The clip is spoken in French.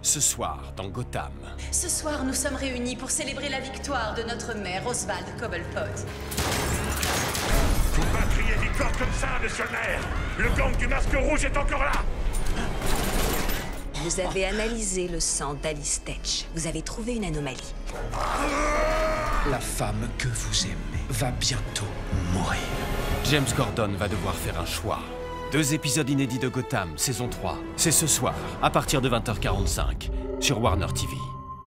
Ce soir, dans Gotham. Ce soir, nous sommes réunis pour célébrer la victoire de notre maire, Oswald Cobblepot. Faut pas crier victoire comme ça, monsieur le maire. Le gang du masque rouge est encore là. Vous avez analysé le sang d'Alice Tetch. Vous avez trouvé une anomalie. La femme que vous aimez va bientôt mourir. James Gordon va devoir faire un choix. 2 épisodes inédits de Gotham, saison 3. C'est ce soir, à partir de 20h45, sur Warner TV.